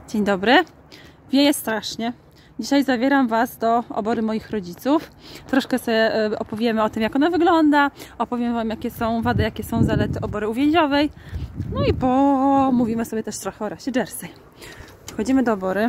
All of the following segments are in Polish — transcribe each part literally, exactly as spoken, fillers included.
Dzień dobry. Wieje strasznie. Dzisiaj zabieram Was do obory moich rodziców. Troszkę sobie opowiemy o tym, jak ona wygląda. Opowiem Wam, jakie są wady, jakie są zalety obory uwięziowej. No i pomówimy sobie też trochę o rasie Jersey. Wchodzimy do obory.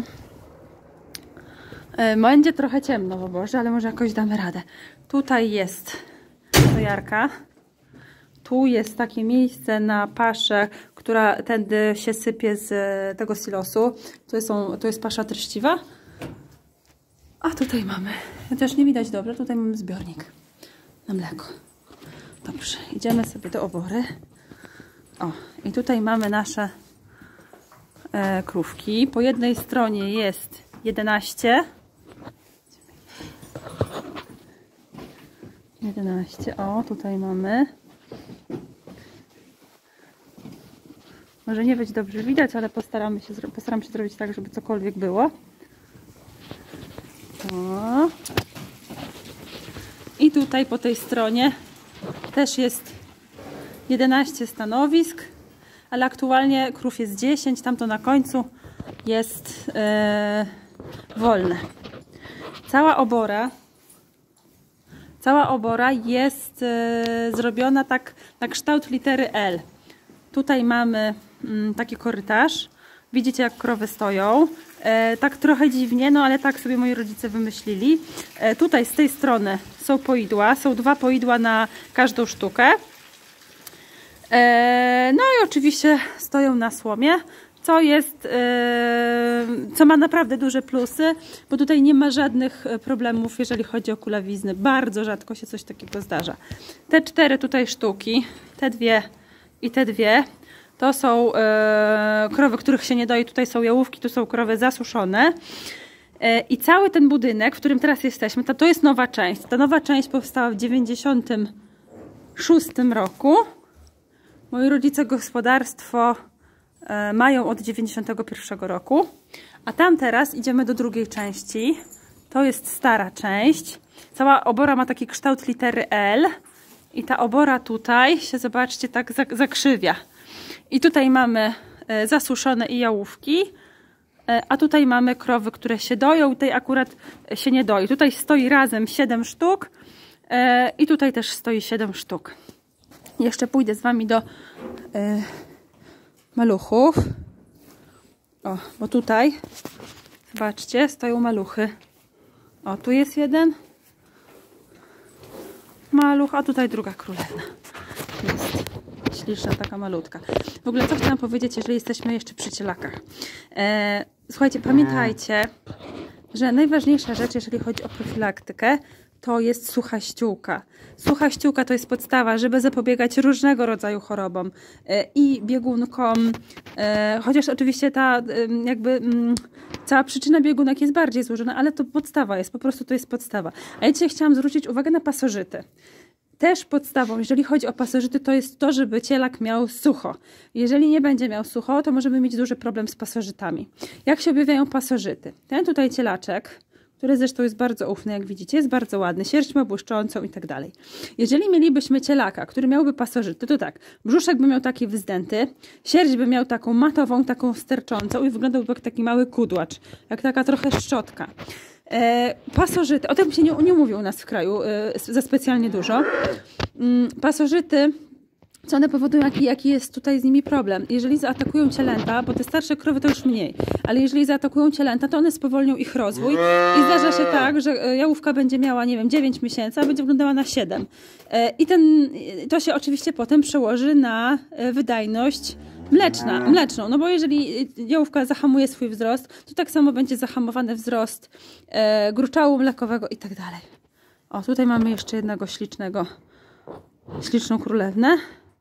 Będzie trochę ciemno w oborze, ale może jakoś damy radę. Tutaj jest stojarka. Tu jest takie miejsce na paszę, która tędy się sypie z tego silosu. To, są, to jest pasza treściwa. A tutaj mamy, chociaż nie widać dobrze, tutaj mamy zbiornik na mleko. Dobrze, idziemy sobie do obory. O, i tutaj mamy nasze e, krówki. Po jednej stronie jest jedenaście. jedenaście, o, tutaj mamy. Może nie być dobrze widać, ale postaramy się, postaram się zrobić tak, żeby cokolwiek było. O. I tutaj po tej stronie też jest jedenaście stanowisk, ale aktualnie krów jest dziesięć, tamto na końcu jest yy, wolne. Cała obora cała obora jest yy, zrobiona tak na kształt litery L. Tutaj mamy mm, taki korytarz. Widzicie, jak krowy stoją. E, tak trochę dziwnie, no ale tak sobie moi rodzice wymyślili. E, tutaj z tej strony są poidła. Są dwa poidła na każdą sztukę. E, no i oczywiście stoją na słomie, co jest, e, co ma naprawdę duże plusy, bo tutaj nie ma żadnych problemów, jeżeli chodzi o kulawizny. Bardzo rzadko się coś takiego zdarza. Te cztery tutaj sztuki, te dwie i te dwie, to są e, krowy, których się nie doi. Tutaj są jałówki, tu są krowy zasuszone. E, I cały ten budynek, w którym teraz jesteśmy, to, to jest nowa część. Ta nowa część powstała w dziewięćdziesiątym szóstym roku. Moi rodzice gospodarstwo e, mają od dziewięćdziesiątego pierwszego roku. A tam teraz idziemy do drugiej części. To jest stara część. Cała obora ma taki kształt litery L. I ta obora tutaj się, zobaczcie, tak zakrzywia. I tutaj mamy zasuszone i jałówki, a tutaj mamy krowy, które się doją. Tutaj akurat się nie doi. Tutaj stoi razem siedem sztuk i tutaj też stoi siedem sztuk. Jeszcze pójdę z Wami do maluchów. O, bo tutaj, zobaczcie, stoją maluchy. O, tu jest jeden maluch, a tutaj druga królewna. Jest śliczna, taka malutka. W ogóle co chciałam powiedzieć, jeżeli jesteśmy jeszcze przy cielakach. E, słuchajcie, pamiętajcie, że najważniejsza rzecz, jeżeli chodzi o profilaktykę, to jest sucha ściółka. Sucha ściółka to jest podstawa, żeby zapobiegać różnego rodzaju chorobom e, i biegunkom, e, chociaż oczywiście ta e, jakby m, cała przyczyna biegunek jest bardziej złożona, ale to podstawa jest, po prostu to jest podstawa. A ja dzisiaj chciałam zwrócić uwagę na pasożyty. Też podstawą, jeżeli chodzi o pasożyty, to jest to, żeby cielak miał sucho. Jeżeli nie będzie miał sucho, to możemy mieć duży problem z pasożytami. Jak się objawiają pasożyty? Ten tutaj cielaczek, który zresztą jest bardzo ufny, jak widzicie, jest bardzo ładny, sierść ma błyszczącą i tak dalej. Jeżeli mielibyśmy cielaka, który miałby pasożyty, to tak, brzuszek by miał taki wyzdęty, sierść by miał taką matową, taką sterczącą i wyglądałby jak taki mały kudłacz, jak taka trochę szczotka. E, pasożyty, o tym się nie, nie mówi u nas w kraju e, za specjalnie dużo. Mm, pasożyty, co one powodują, jaki, jaki jest tutaj z nimi problem. Jeżeli zaatakują cielęta, bo te starsze krowy to już mniej, ale jeżeli zaatakują cielęta, to one spowolnią ich rozwój i zdarza się tak, że jałówka będzie miała, nie wiem, dziewięć miesięcy, a będzie wyglądała na siedem. E, I ten, to się oczywiście potem przełoży na wydajność Mleczna, mleczną, no bo jeżeli jałówka zahamuje swój wzrost, to tak samo będzie zahamowany wzrost e, gruczołu mlekowego i tak dalej. O, tutaj mamy jeszcze jednego ślicznego, śliczną królewnę,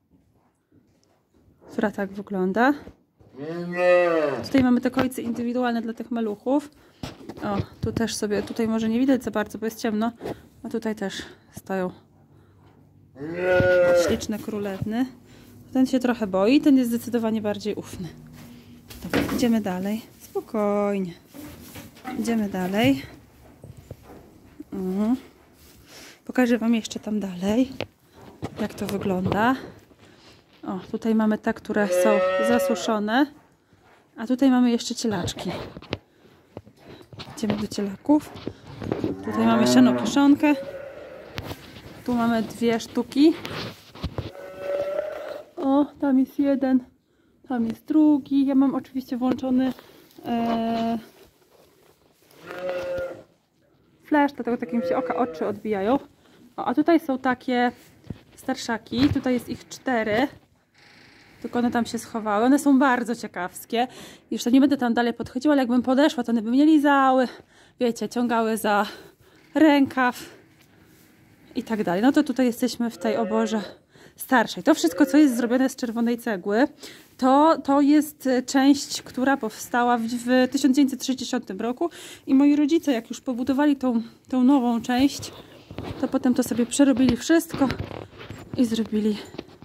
która tak wygląda. Tutaj mamy te kojce indywidualne dla tych maluchów. O, tu też sobie, tutaj może nie widać za bardzo, bo jest ciemno, a tutaj też stoją śliczne królewny. Ten się trochę boi, ten jest zdecydowanie bardziej ufny. Dobra, idziemy dalej. Spokojnie. Idziemy dalej. Mhm. Pokażę Wam jeszcze tam dalej, jak to wygląda. O, tutaj mamy te, które są zasuszone. A tutaj mamy jeszcze cielaczki. Idziemy do cielaków. Tutaj mamy sianokiszonkę. Tu mamy dwie sztuki. O, tam jest jeden. Tam jest drugi. Ja mam oczywiście włączony e, flash, dlatego takim się oka oczy odbijają. O, a tutaj są takie starszaki. Tutaj jest ich cztery. Tylko one tam się schowały. One są bardzo ciekawskie. Jeszcze nie będę tam dalej podchodziła, ale jakbym podeszła, to one by mnie lizały. Wiecie, ciągały za rękaw i tak dalej. No to tutaj jesteśmy w tej oborze starszej. To wszystko, co jest zrobione z czerwonej cegły, to, to jest część, która powstała w, w tysiąc dziewięćset sześćdziesiątym roku i moi rodzice, jak już pobudowali tą, tą nową część, to potem to sobie przerobili wszystko i zrobili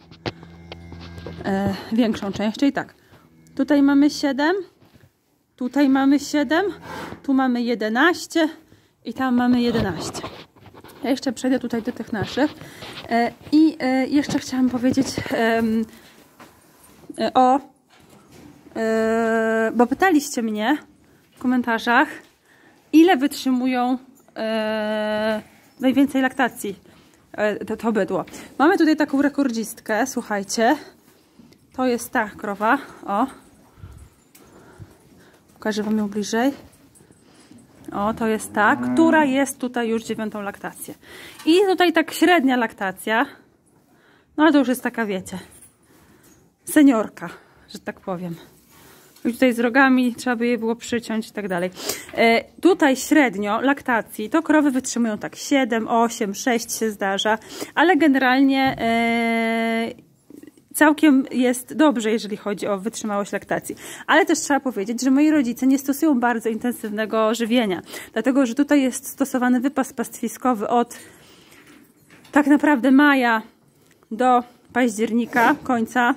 e, większą część. Czyli tak, tutaj mamy siedem, tutaj mamy siedem, tu mamy jedenaście i tam mamy jedenaście. Ja jeszcze przejdę tutaj do tych naszych. E, I e, jeszcze chciałam powiedzieć e, e, o, e, bo pytaliście mnie w komentarzach, ile wytrzymują e, najwięcej laktacji e, to, to bydło. Mamy tutaj taką rekordzistkę, słuchajcie. To jest ta krowa, o. Pokażę wam ją bliżej. O, to jest ta, która jest tutaj już dziewiątą laktację. I tutaj tak średnia laktacja. No ale to już jest taka, wiecie, seniorka, że tak powiem. I tutaj z rogami trzeba by je było przyciąć i tak dalej. E, tutaj średnio laktacji to krowy wytrzymują tak siedem, osiem, sześć się zdarza, ale generalnie e, całkiem jest dobrze, jeżeli chodzi o wytrzymałość laktacji. Ale też trzeba powiedzieć, że moi rodzice nie stosują bardzo intensywnego żywienia. Dlatego, że tutaj jest stosowany wypas pastwiskowy od tak naprawdę maja do października, końca.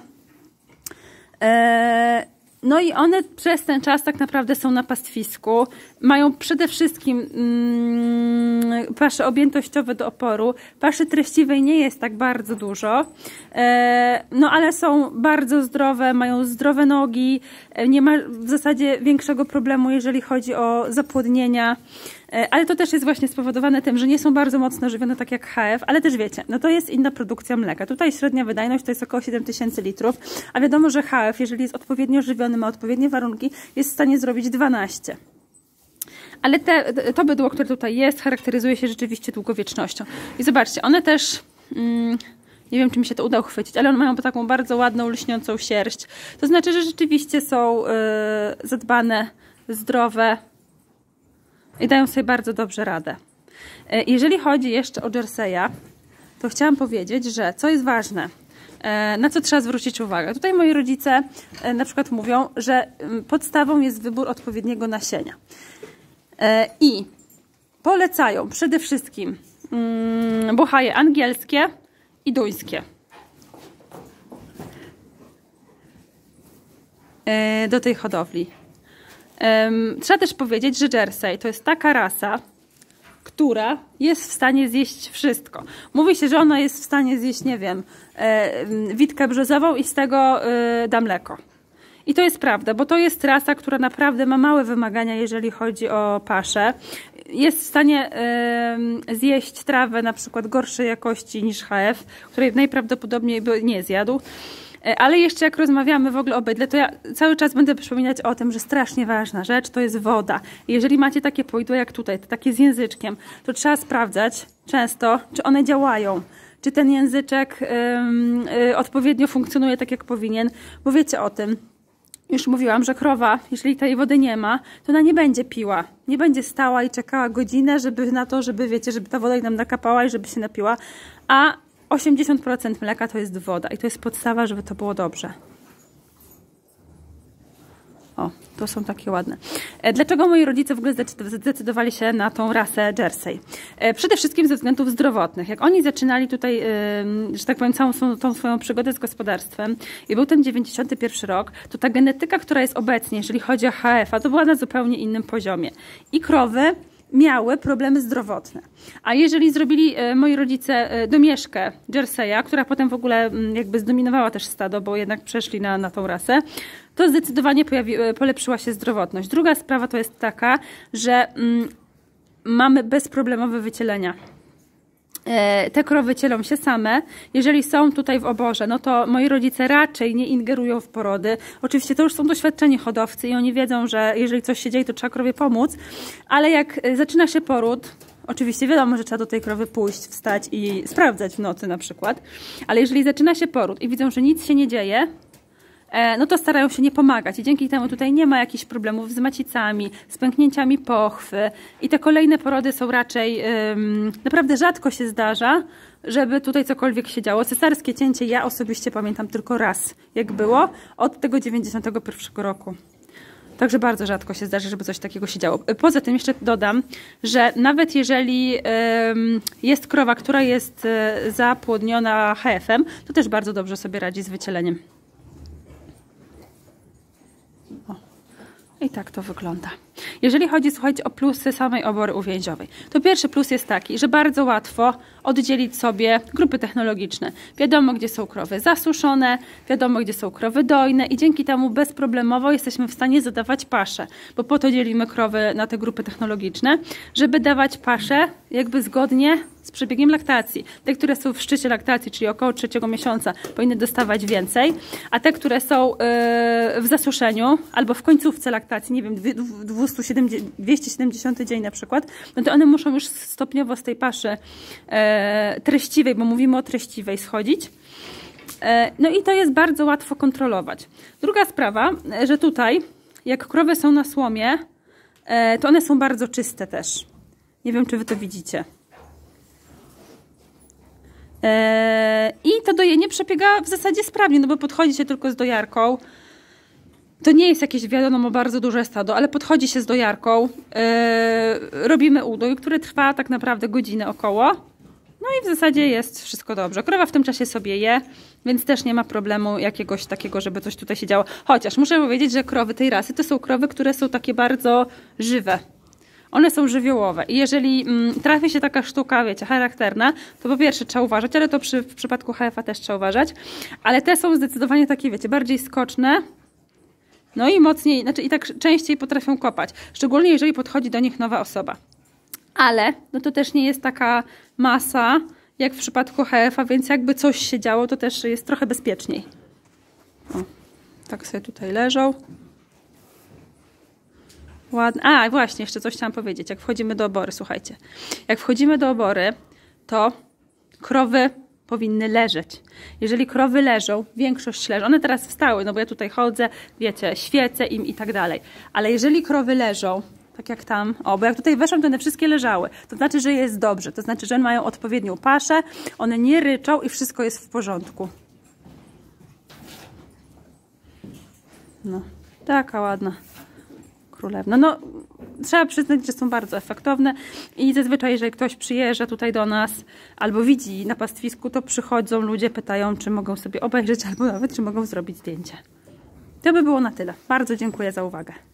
Eee, no i one przez ten czas tak naprawdę są na pastwisku. Mają przede wszystkim mm, pasze objętościowe do oporu. Paszy treściwej nie jest tak bardzo dużo. E, no ale są bardzo zdrowe, mają zdrowe nogi. E, nie ma w zasadzie większego problemu, jeżeli chodzi o zapłodnienia. E, ale to też jest właśnie spowodowane tym, że nie są bardzo mocno żywione, tak jak H F. Ale też wiecie, no to jest inna produkcja mleka. Tutaj średnia wydajność to jest około siedem tysięcy litrów. A wiadomo, że H F, jeżeli jest odpowiednio żywiony, ma odpowiednie warunki, jest w stanie zrobić dwanaście. Ale te, to bydło, które tutaj jest, charakteryzuje się rzeczywiście długowiecznością. I zobaczcie, one też, mm, nie wiem, czy mi się to uda uchwycić, ale one mają taką bardzo ładną, lśniącą sierść. To znaczy, że rzeczywiście są yy, zadbane, zdrowe i dają sobie bardzo dobrze radę. Yy, jeżeli chodzi jeszcze o Jerseya, to chciałam powiedzieć, że co jest ważne, yy, na co trzeba zwrócić uwagę. Tutaj moi rodzice yy, na przykład mówią, że yy, podstawą jest wybór odpowiedniego nasienia. I polecają przede wszystkim mm, buchaje angielskie i duńskie. E, do tej hodowli. E, trzeba też powiedzieć, że Jersey to jest taka rasa, która jest w stanie zjeść wszystko. Mówi się, że ona jest w stanie zjeść, nie wiem, e, witkę brzozową i z tego e, da mleko. I to jest prawda, bo to jest rasa, która naprawdę ma małe wymagania, jeżeli chodzi o paszę. Jest w stanie y, zjeść trawę na przykład gorszej jakości niż H F, której najprawdopodobniej by nie zjadł. Ale jeszcze jak rozmawiamy w ogóle o bydle, to ja cały czas będę przypominać o tym, że strasznie ważna rzecz to jest woda. Jeżeli macie takie pojdło jak tutaj, to takie z języczkiem, to trzeba sprawdzać często, czy one działają. Czy ten języczek y, y, odpowiednio funkcjonuje tak, jak powinien, bo wiecie o tym. Już mówiłam, że krowa, jeżeli tej wody nie ma, to ona nie będzie piła. Nie będzie stała i czekała godzinę, żeby na to, żeby, wiecie, żeby ta woda jej nam nakapała i żeby się napiła. A osiemdziesiąt procent mleka to jest woda i to jest podstawa, żeby to było dobrze. O, to są takie ładne. Dlaczego moi rodzice w ogóle zdecydowali się na tą rasę Jersey? Przede wszystkim ze względów zdrowotnych. Jak oni zaczynali tutaj, że tak powiem, całą tą swoją przygodę z gospodarstwem i był ten dziewięćdziesiąty pierwszy rok, to ta genetyka, która jest obecnie, jeżeli chodzi o H F, a to była na zupełnie innym poziomie. I krowy miały problemy zdrowotne. A jeżeli zrobili e, moi rodzice e, domieszkę Jerseya, która potem w ogóle m, jakby zdominowała też stado, bo jednak przeszli na, na tą rasę, to zdecydowanie pojawi, e, polepszyła się zdrowotność. Druga sprawa to jest taka, że m, mamy bezproblemowe wycielenia. Te krowy cielą się same. Jeżeli są tutaj w oborze, no to moi rodzice raczej nie ingerują w porody. Oczywiście to już są doświadczeni hodowcy i oni wiedzą, że jeżeli coś się dzieje, to trzeba krowie pomóc. Ale jak zaczyna się poród, oczywiście wiadomo, że trzeba do tej krowy pójść, wstać i sprawdzać w nocy na przykład. Ale jeżeli zaczyna się poród i widzą, że nic się nie dzieje, no to starają się nie pomagać i dzięki temu tutaj nie ma jakichś problemów z macicami, z pęknięciami pochwy i te kolejne porody są raczej, um, naprawdę rzadko się zdarza, żeby tutaj cokolwiek się działo. Cesarskie cięcie ja osobiście pamiętam tylko raz, jak było, od tego dziewięćdziesiątego pierwszego roku. Także bardzo rzadko się zdarzy, żeby coś takiego się działo. Poza tym jeszcze dodam, że nawet jeżeli um, jest krowa, która jest um, zapłodniona H F em, to też bardzo dobrze sobie radzi z wycieleniem. O. I tak to wygląda. Jeżeli chodzi, słuchajcie, o plusy samej obory uwięziowej, to pierwszy plus jest taki, że bardzo łatwo oddzielić sobie grupy technologiczne. Wiadomo, gdzie są krowy zasuszone, wiadomo, gdzie są krowy dojne i dzięki temu bezproblemowo jesteśmy w stanie zadawać paszę, bo po to dzielimy krowy na te grupy technologiczne, żeby dawać paszę jakby zgodnie z przebiegiem laktacji. Te, które są w szczycie laktacji, czyli około trzeciego miesiąca, powinny dostawać więcej, a te, które są yy, w zasuszeniu albo w końcówce laktacji, nie wiem, dwieście siedemdziesiąty dzień na przykład, no to one muszą już stopniowo z tej paszy e, treściwej, bo mówimy o treściwej, schodzić. E, no i to jest bardzo łatwo kontrolować. Druga sprawa, że tutaj, jak krowy są na słomie, e, to one są bardzo czyste też. Nie wiem, czy wy to widzicie. E, I to dojenie przebiega w zasadzie sprawnie, no bo podchodzi się tylko z dojarką. To nie jest jakieś, wiadomo, bardzo duże stado, ale podchodzi się z dojarką, yy, robimy udój, który trwa tak naprawdę godzinę około. No i w zasadzie jest wszystko dobrze. Krowa w tym czasie sobie je, więc też nie ma problemu jakiegoś takiego, żeby coś tutaj się działo. Chociaż muszę powiedzieć, że krowy tej rasy to są krowy, które są takie bardzo żywe. One są żywiołowe i jeżeli mm, trafi się taka sztuka, wiecie, charakterna, to po pierwsze trzeba uważać, ale to przy, w przypadku H F a też trzeba uważać. Ale te są zdecydowanie takie, wiecie, bardziej skoczne. No i mocniej, znaczy i tak częściej potrafią kopać, szczególnie jeżeli podchodzi do nich nowa osoba. Ale no to też nie jest taka masa jak w przypadku H F a, więc jakby coś się działo, to też jest trochę bezpieczniej. O, tak sobie tutaj leżą. Ładnie. A, właśnie, jeszcze coś chciałam powiedzieć. Jak wchodzimy do obory, słuchajcie. Jak wchodzimy do obory, to krowy powinny leżeć. Jeżeli krowy leżą, większość leży. One teraz wstały, no bo ja tutaj chodzę, wiecie, świecę im i tak dalej. Ale jeżeli krowy leżą, tak jak tam, o, bo jak tutaj weszłam, to one wszystkie leżały. To znaczy, że jest dobrze. To znaczy, że one mają odpowiednią paszę, one nie ryczą i wszystko jest w porządku. No, taka ładna królewna. No, trzeba przyznać, że są bardzo efektowne i zazwyczaj, jeżeli ktoś przyjeżdża tutaj do nas albo widzi na pastwisku, to przychodzą ludzie, pytają, czy mogą sobie obejrzeć albo nawet, czy mogą zrobić zdjęcie. To by było na tyle. Bardzo dziękuję za uwagę.